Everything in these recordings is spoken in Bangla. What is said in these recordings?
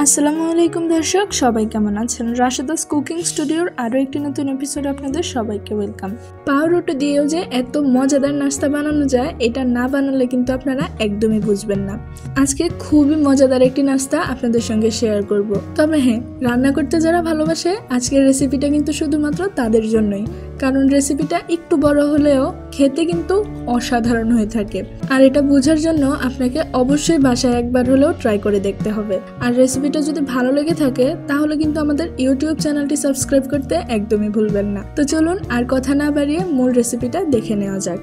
আসসালামু আলাইকুম দর্শক, সবাই কেমন আছেন? রাশেদাস কুকিং স্টুডিওর আরও একটি নতুন এপিসোডে আপনাদের সবাইকে ওয়েলকাম। পাউরুটি দিয়েও যে এত মজাদার নাস্তা বানানো যায়, এটা না বানালে কিন্তু আপনারা একদমই বুঝবেন না। আজকে খুবই মজাদার একটি নাস্তা আপনাদের সঙ্গে শেয়ার করব। তবে হ্যাঁ, রান্না করতে যারা ভালোবাসে আজকের রেসিপিটা কিন্তু শুধুমাত্র তাদের জন্যই, কারণ রেসিপিটা একটু বড় হলেও খেতে কিন্তু অসাধারণ হয়ে থাকে। আর এটা বোঝার জন্য আপনাকে অবশ্যই বাসায় একবার হলেও ট্রাই করে দেখতে হবে। আর রেসিপিটা যদি ভালো লেগে থাকে তাহলে কিন্তু আমাদের ইউটিউব চ্যানেলটি সাবস্ক্রাইব করতে একদমই ভুলবেন না। তো চলুন আর কথা না বাড়িয়ে মূল রেসিপিটা দেখে নেওয়া যাক।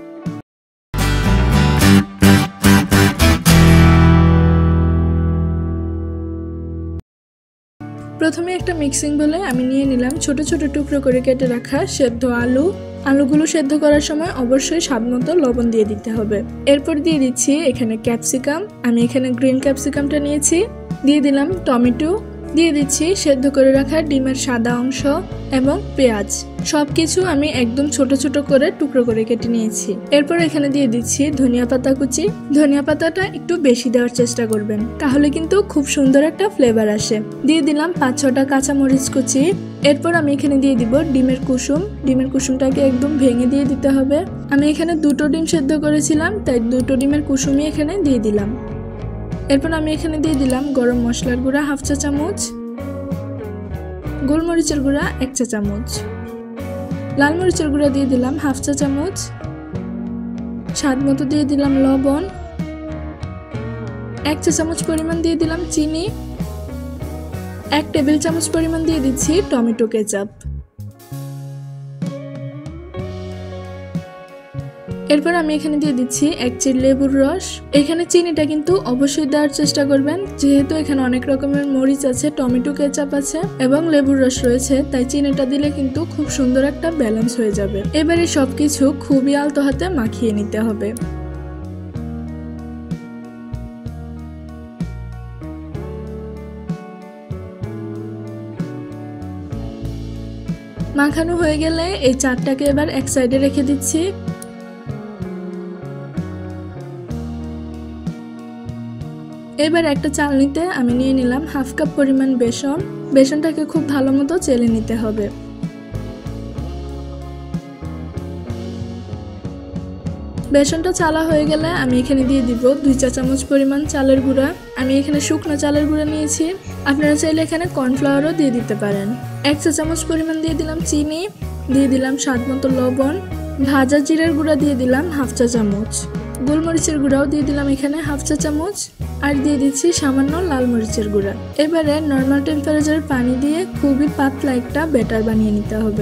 প্রথমে একটা মিক্সিং বলে আমি নিয়ে নিলাম ছোট ছোট টুকরো করে কেটে রাখা সেদ্ধ আলুগুলো সেদ্ধ করার সময় অবশ্যই স্বাদমতো লবণ দিয়ে দিতে হবে। এরপর দিয়ে দিচ্ছি এখানে ক্যাপসিকাম, আমি এখানে গ্রিন ক্যাপসিকামটা নিয়েছি। দিয়ে দিলাম টমেটো, দিয়ে দিচ্ছি সেদ্ধ করে রাখা ডিমের সাদা অংশ এবং পেঁয়াজ। সবকিছু আমি একদম ছোট ছোট করে টুকরো করে কেটে নিয়েছি। এরপর এখানে দিয়ে দিচ্ছি ধনিয়া পাতা কুচি। ধনিয়া পাতাটা একটু বেশি দেওয়ার চেষ্টা করবেন, তাহলে কিন্তু খুব সুন্দর একটা ফ্লেভার আসে। দিয়ে দিলাম 5-6টা কাঁচামরিচ কুচি। এরপর আমি এখানে দিয়ে দিব ডিমের কুসুম। ডিমের কুসুমটাকে একদম ভেঙে দিয়ে দিতে হবে। আমি এখানে 2টো ডিম সেদ্ধ করেছিলাম, তাই 2টো ডিমের কুসুমই এখানে দিয়ে দিলাম। এরপর আমি এখানে দিয়ে দিলাম গরম মশলার গুঁড়া 1/2 চা চামচ, গোলমরিচের গুঁড়া 1 চা চামচ, লাল মরিচের গুঁড়া দিয়ে দিলাম 1/2 চা চামচ, স্বাদ মতো দিয়ে দিলাম লবণ, 1 চা চামচ পরিমাণ দিয়ে দিলাম চিনি, 1 টেবিল চামচ পরিমাণ দিয়ে দিচ্ছি টমেটো কেচাপ। এরপর আমি এখানে দিয়ে দিচ্ছি 1 চির লেবুর রস। এখানে চিনিটা কিন্তু অবশ্যই দেওয়ার চেষ্টা করবেন, যেহেতু এখানে অনেক রকমের মরিচ আছে, টমেটো কেচাপ আছে এবং লেবুর রস রয়েছে, তাই চিনিটা দিলে কিন্তু খুব সুন্দর একটা ব্যালেন্স হয়ে যাবে। এবারে সবকিছু খুবই আলতো হাতে মাখিয়ে নিতে হবে। মাখানো হয়ে গেলে এই চাটটাকে এবার এক সাইডে রেখে দিচ্ছি। এবার একটা চালনিতে আমি নিয়ে নিলাম 1/2 কাপ পরিমাণ বেসন। বেসনটাকে খুব ভালো মতো চেলে নিতে হবে। বেসনটা চালা হয়ে গেলে আমি এখানে দিয়ে দিব 2 চা চামচ পরিমাণ চালের গুঁড়া। আমি এখানে শুকনো চালের গুঁড়া নিয়েছি, আপনারা চাইলে এখানে কর্নফ্লাওয়ারও দিয়ে দিতে পারেন। 1 চা চামচ পরিমাণ দিয়ে দিলাম চিনি, দিয়ে দিলাম স্বাদ মতো লবণ, ভাজা জিরার গুঁড়া দিয়ে দিলাম 1/2 চা চামচ, গোলমরিচের গুঁড়াও দিয়ে দিলাম এখানে 1/2 চা চামচ, আর দিয়ে দিচ্ছি সামান্য লাল মরিচের গুঁড়া। এবারে নর্মাল টেম্পারেচারের পানি দিয়ে খুবই পাতলা একটা ব্যাটার বানিয়ে নিতে হবে।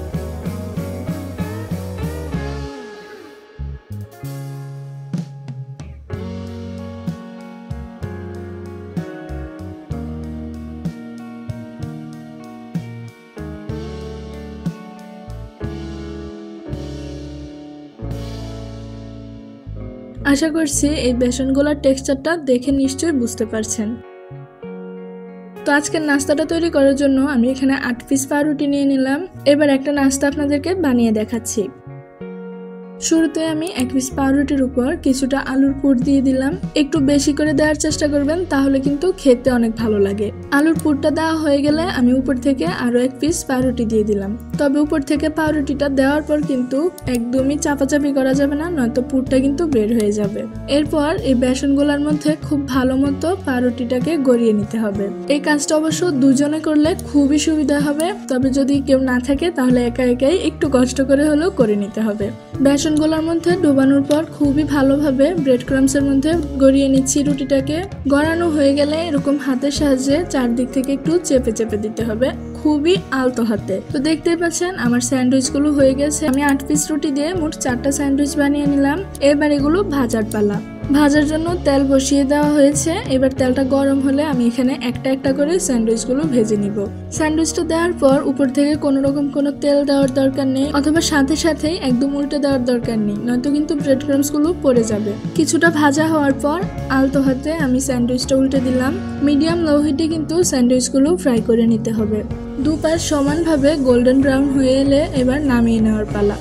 আশা করছি এই বেসনগুলোর টেক্সচারটা দেখে নিশ্চয়ই বুঝতে পারছেন। তো আজকের নাস্তাটা তৈরি করার জন্য আমি এখানে 8 পিস পাউরুটি নিয়ে নিলাম। এবার একটা নাস্তা আপনাদেরকে বানিয়ে দেখাচ্ছি। শুরুতে আমি 1 পিস পাউরুটির উপর কিছুটা আলুর পুর দিয়ে দিলাম। একটু বেশি করে দেওয়ার চেষ্টা করবেন, তাহলে কিন্তু খেতে অনেক ভালো লাগে। আলুর পুরটা দেওয়া হয়ে গেলে আমি উপর থেকে আরো 1 পিস পাউরুটি দিয়ে দিলাম। তবে উপর থেকে পাউরুটিটা দেওয়ার পর কিন্তু একদমই চাপাচাপি করা যাবে না, নয়তো পুরটা কিন্তু বের হয়ে যাবে। এরপর এই বেসনগুলোর মধ্যে খুব ভালো মতো পাউরুটিটাকে গড়িয়ে নিতে হবে। এই কাজটা অবশ্য দুজনে করলে খুবই সুবিধা হবে, তবে যদি কেউ না থাকে তাহলে একা একাই একটু কষ্ট করে হলেও করে নিতে হবে। বেসনগুলোর মধ্যে ডোবানোর পর খুবই ভালোভাবে ব্রেড ক্রাম্বসের মধ্যে গড়িয়ে নিচ্ছি রুটিটাকে। গড়ানো হয়ে গেলে এরকম হাতের সাহায্যে চারদিক থেকে একটু চেপে চেপে দিতে হবে, খুবই আলতো হাতে। তো দেখতেই পাচ্ছেন আমার স্যান্ডউইচগুলো হয়ে গেছে। আমি 8 পিস রুটি দিয়ে মোট 4টা স্যান্ডউইচ বানিয়ে নিলাম। এবার এগুলো ভাজার পালা। ভাজার জন্য তেল বসিয়ে দেওয়া হয়েছে। এবার তেলটা গরম হলে আমি এখানে একটা একটা করে স্যান্ডউইচগুলো ভেজে নিব। স্যান্ডউইচটা দেওয়ার পর উপর থেকে কোনো রকম কোনো তেল দেওয়ার দরকার নেই, অথবা সাথে সাথেই একদম উল্টে দেওয়ার দরকার নেই, নয়তো কিন্তু ব্রেড ক্রাম্বসগুলো পড়ে যাবে। কিছুটা ভাজা হওয়ার পর আলতো হাতে আমি স্যান্ডউইচটা উল্টে দিলাম। মিডিয়াম লো হিটে কিন্তু স্যান্ডউইচগুলো ফ্রাই করে নিতে হবে। দুপাশ সমানভাবে গোল্ডেন ব্রাউন হয়ে এলে এবার নামিয়ে নেওয়ার পালা।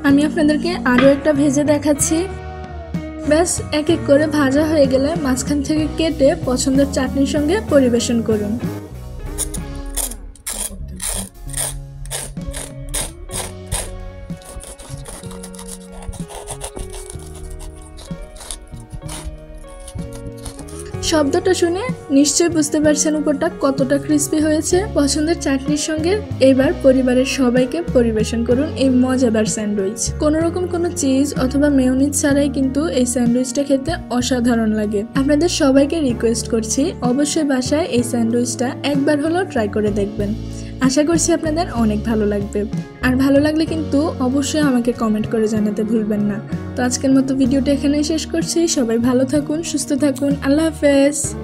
আমি আপনাদেরকে আরও একটা ভেজে দেখাচ্ছি। ব্যাস এক এক করে ভাজা হয়ে গেলে মাঝখান থেকে কেটে পছন্দের চাটনির সঙ্গে পরিবেশন করুন। শব্দটা শুনে নিশ্চয়ই বুঝতে পারছেন উপরটা কতটা ক্রিস্পি হয়েছে। পছন্দের চাটনির সঙ্গে এবার পরিবারের সবাইকে পরিবেশন করুন এই মজাদার স্যান্ডউইচ। কোনো রকম কোনো চিজ অথবা মেয়োনিজ ছাড়াই কিন্তু এই স্যান্ডউইচটা খেতে অসাধারণ লাগে। আপনাদের সবাইকে রিকোয়েস্ট করছি অবশ্যই বাসায় এই স্যান্ডউইচটা একবার হলেও ট্রাই করে দেখবেন। আশা করছি আপনাদের অনেক ভালো লাগবে। আর ভালো লাগলে কিন্তু অবশ্যই আমাকে কমেন্ট করে জানাতে ভুলবেন না। তো আজকের মতো ভিডিওটা এখানেই শেষ করছি। সবাই ভালো থাকুন, সুস্থ থাকুন। আল্লাহ হাফেজ।